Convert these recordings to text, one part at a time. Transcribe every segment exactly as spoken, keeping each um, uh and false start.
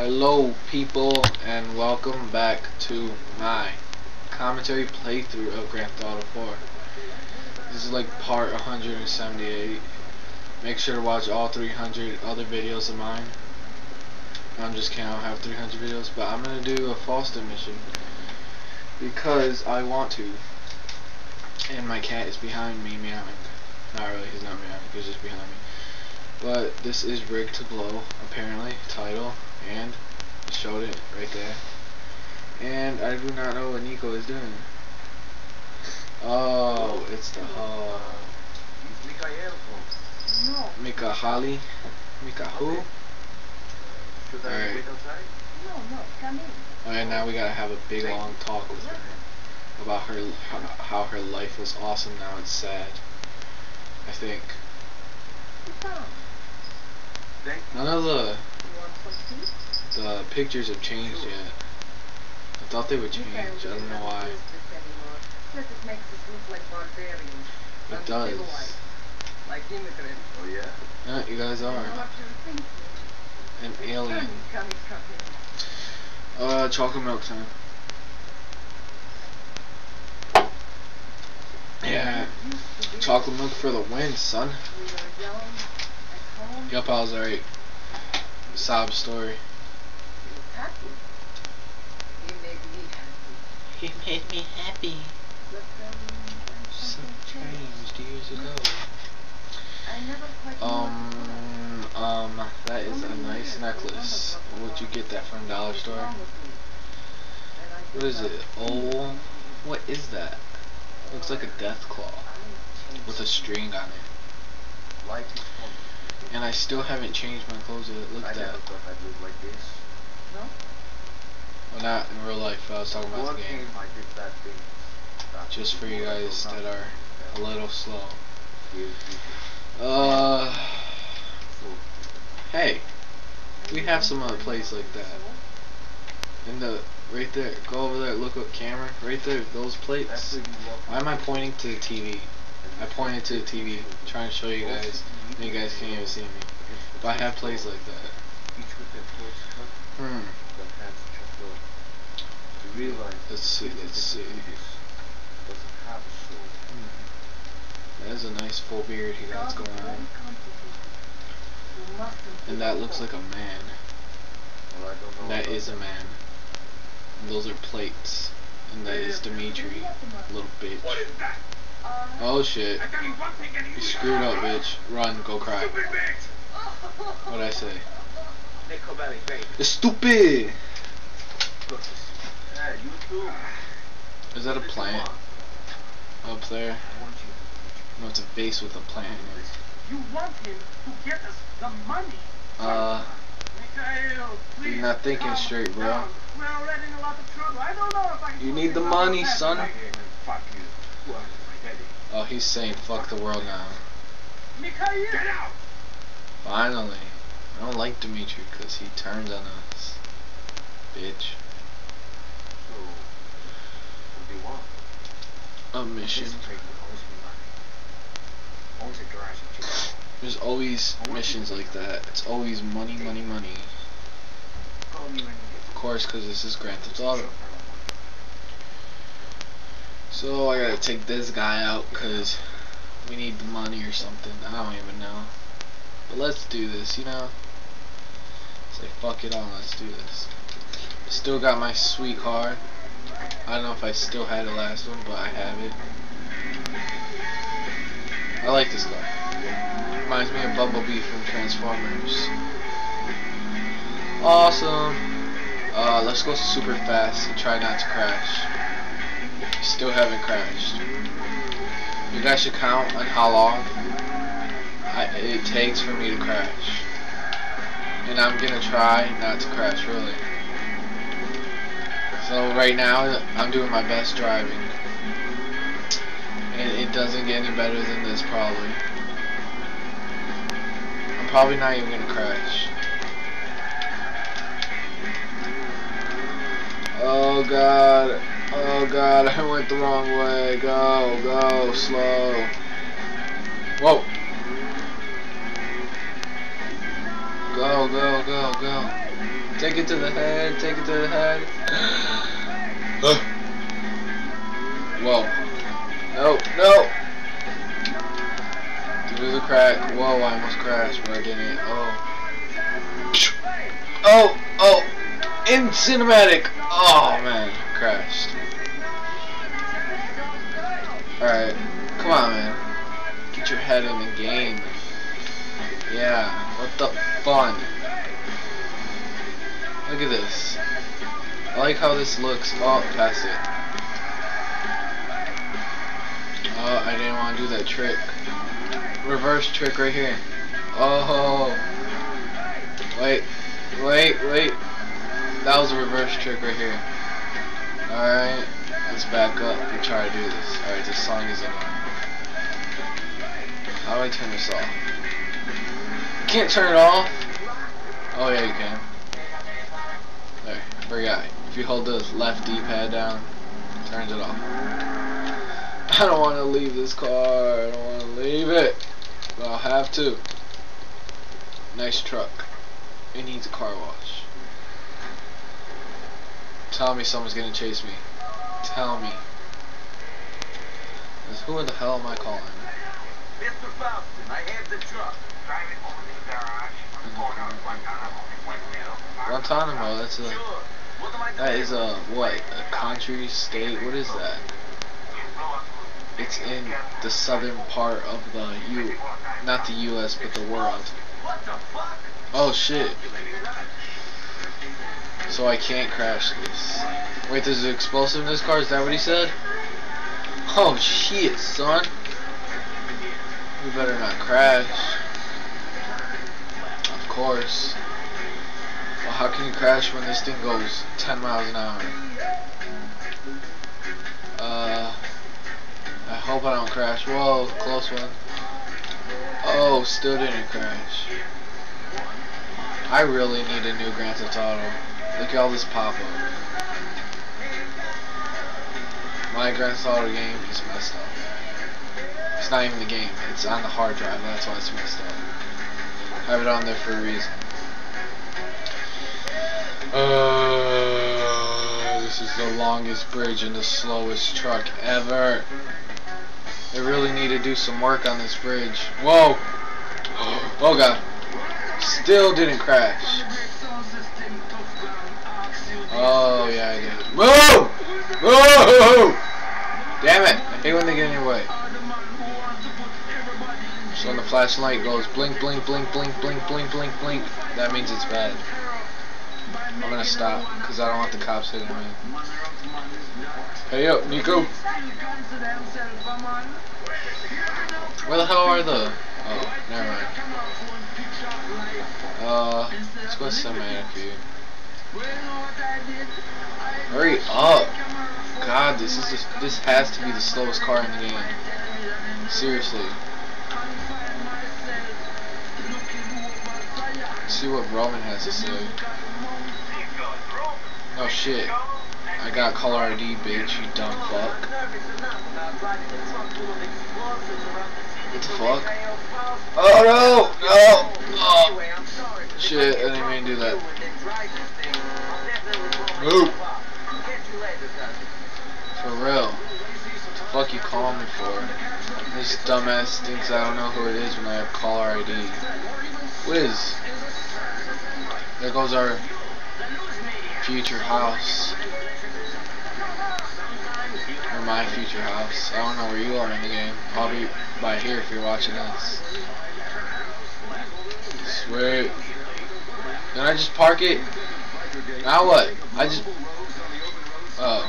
Hello people, and welcome back to my commentary playthrough of Grand Theft Auto four. This is like part one hundred seventy-eight. Make sure to watch all three hundred other videos of mine. I'm just kidding, I don't have three hundred videos, but I'm going to do a Foster mission because I want to. And my cat is behind me meowing. Not really, he's not meowing, he's just behind me. But this is Rigged to Blow, apparently, title, and I showed it right there. And I do not know what Nico is doing. Oh, it's the hub. It's Mikhail. No. Mika Holly? Mika who? Should I Alright. wait outside? No, no, come in. Alright, now we gotta have a big long talk with her about her how, how her life was awesome, now it's sad. I think. Sit down. Thank you. None of the You want some tea? the pictures have changed yet. I thought they would You change. can't I don't know why. use this anymore. Plus it makes us look like barbarians. It does. Uncivilized. Like immigrants. Oh yeah? Yeah, you guys You know are what you're thinking? an It's alien. funny coming from him. Uh, chocolate milk time. Yeah, Used to be chocolate milk for the win, son. We were young, at home. Yup, I was alright. Sob story. He was happy. He made me happy. He made me happy. But um, then something changed. years ago. I never quite knew Um, what to um, that do. is a nice necklace. Where'd you get that from? Dollar store? What is it? Oh, what is that? Looks like a death claw with a string on it. Life is fun. And I still haven't changed my clothes yet. Look I at never that. thought I'd live like this. No? Well, not in real life. I was talking about One the game. game I did bad things. That's Just for you guys that are a little slow. Here's people. Uh, So, hey, we have some other place like that. In the right there, go over there. Look at camera. Right there, those that's plates. where you walk. Why am I pointing to the T V? I pointed to the T V, trying to show you guys, and you guys can't even see me. But I have plays like that. Each with their clothes cut, Hmm. their hands chopped off. You realize Let's see. that Let's this see. doesn't have a soul. Hmm. That is a nice full beard he got going on, and that looks like a man. Well, I don't know. That about is a man. And those are plates, and that is Dimitri, little bitch. What is that? Oh shit! I tell you one thing and You screwed up, bitch. Run, go cry. Stupid bitch! What'd I say? Nico Belly, baby. It's stupid. Yeah, you too. Is that a plant up there? I want you. No, it's a vase with a plant in it. You want him to get us the money. Uh, Mikhail, please. you're not thinking calm straight, bro. down. We're already in a lot of trouble. I don't know if I can You put need this the on money, the back. son. Fuck you. Who else is my daddy? Oh, he's saying fuck the world now. Mikhail! Get out! Finally. I don't like Dimitri because he turns on us. Bitch. So, what do you want? A mission. This trade owes me money. Owns a garage in Chicago. There's always missions like that. It's always money, money, money. Call me when you get Of course, because this is Grand Theft Auto. So I gotta take this guy out because we need the money or something. I don't even know. But let's do this, you know? Say fuck it all, let's do this. Still got my sweet car. I don't know if I still had the last one, but I have it. I like this car. Reminds me of Bumblebee from Transformers. Awesome. Uh, let's go super fast and try not to crash. Still haven't crashed. You guys should count on how long I, it takes for me to crash. And I'm gonna try not to crash, really. So right now, I'm doing my best driving. And it doesn't get any better than this, probably. I'm probably not even gonna crash. Oh god. Oh god, I went the wrong way. Go, go, slow. Whoa. Go, go, go, go. Take it to the head. Take it to the head. Whoa. No, no. Through the crack. Whoa, I almost crashed, but I didn't. Oh. Oh, oh. In cinematic. Oh, man. Crashed. Alright. Come on, man. Get your head in the game. Yeah. What the fun? Look at this. I like how this looks. Oh, past it. Oh, I didn't want to do that trick. Reverse trick right here. Oh. Wait. Wait, wait. That was a reverse trick right here. Alright. Let's back up and try to do this. Alright, this song is on. How do I turn this off? You can't turn it off? Oh yeah, you can. There, I forgot. If you hold the left D-pad down, it turns it off. I don't want to leave this car. I don't want to leave it. But I'll have to. Nice truck. It needs a car wash. Tell me someone's gonna chase me. Tell me. Who the hell am I calling? Mister Faustin, I have the truck. Drive it over to the garage. I'm going out Guantanamo. Guantanamo, that's a... That is a, what? A country, state? What is that? It's in the southern part of the U... Not the U S, but the world. Oh, shit. So I can't crash this. Wait, there's an explosive in this car? Is that what he said? Oh, shit, son. We better not crash. Of course. Well, how can you crash when this thing goes ten miles an hour? Uh, I hope I don't crash. Whoa, close one. Oh, still didn't crash. I really need a new Grand Theft Auto. Look at all this pop-up. My Grand Theft Auto game is messed up. It's not even the game. It's on the hard drive. That's why it's messed up. I have it on there for a reason. Uh, this is the longest bridge and the slowest truck ever. They really need to do some work on this bridge. Whoa! Oh god. Still didn't crash. Oh yeah, I did. Move! Move! Damn it! I hate when they get in your way. So when the flashlight goes blink, blink, blink, blink, blink, blink, blink, blink, that means it's bad. I'm gonna stop because I don't want the cops hitting me. Hey yo, Nico. Where the hell are the? Oh, never mind. Uh, let's go cinematic view. Hurry up! God, this is just, this has to be the slowest car in the game. Seriously. Let's see what Roman has to say. Oh shit. I got caller I D, bitch, you dumb fuck. What the fuck? Oh no! No! Oh! Shit, I didn't mean to do that. Move! For real. What the fuck you calling me for? This dumbass thinks I don't know who it is when I have caller I D. Whiz! There goes our future house. Or my future house. I don't know where you are in the game. Probably by here if you're watching this. Sweet. Did I just park it? Now what? I just... Uh oh.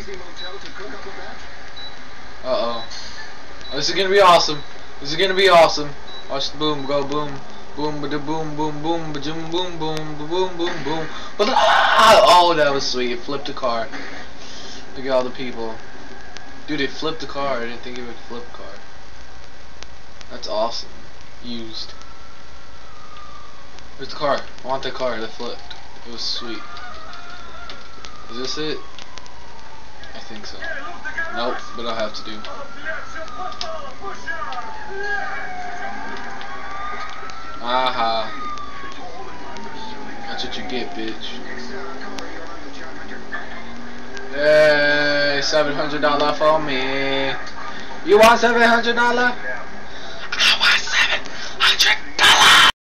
Uh oh. This is gonna be awesome. This is gonna be awesome. Watch the boom go boom. Boom ba da boom boom boom ba boom boom boom ba boom boom boom. Oh, that was sweet. It flipped a car. Look at all the people. Dude, it flipped a car. I didn't think it would flip a car. That's awesome. Used. Where's the car? I want that car that flipped. It was sweet. Is this it? I think so. Nope, but I'll have to do. Aha. Got That's what you get, bitch. Next uh, caller, you're on with John Hunter. Hey, seven hundred dollar for me. You want seven hundred dollar? I want seven hundred dollar.